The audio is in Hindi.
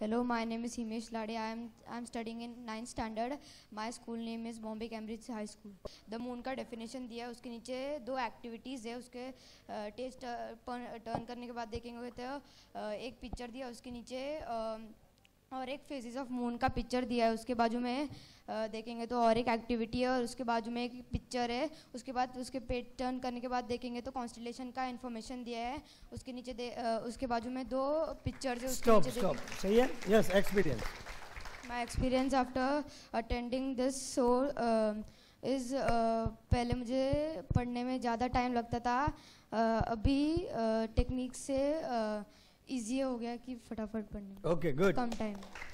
Hello, my name is Himesh Lade. I'm studying in 9th standard. My school name is Bombay Cambridge High School. The moon का definition दिया है, उसके नीचे दो activities है, उसके टेस्ट टर्न करने के बाद देखेंगे तो एक पिक्चर दिया, उसके नीचे और एक फेजेस ऑफ मून का पिक्चर दिया है, उसके बाजू में देखेंगे तो और एक एक्टिविटी है और उसके बाजू में एक पिक्चर है, उसके बाद उसके पेज टर्न करने के बाद देखेंगे तो कॉन्स्टलेशन का इन्फॉर्मेशन दिया है, उसके नीचे उसके बाजू में दो पिक्चर्स है, उसके नीचे स्टॉप सही है. Yes, experience. My experience after attending this show is पहले मुझे पढ़ने में ज़्यादा टाइम लगता था, अभी टेक्निक से इजी हो गया कि फटाफट पढ़ने. Okay, good. कम टाइम.